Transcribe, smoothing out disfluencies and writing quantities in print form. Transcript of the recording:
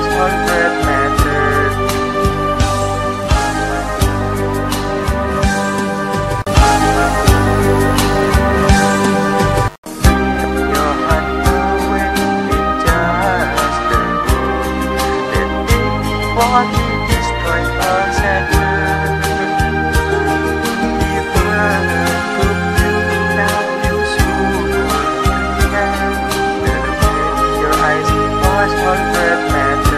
hundred matters. Your hunger when it just the rule that they want to destroy us and your eyes was hundred matters.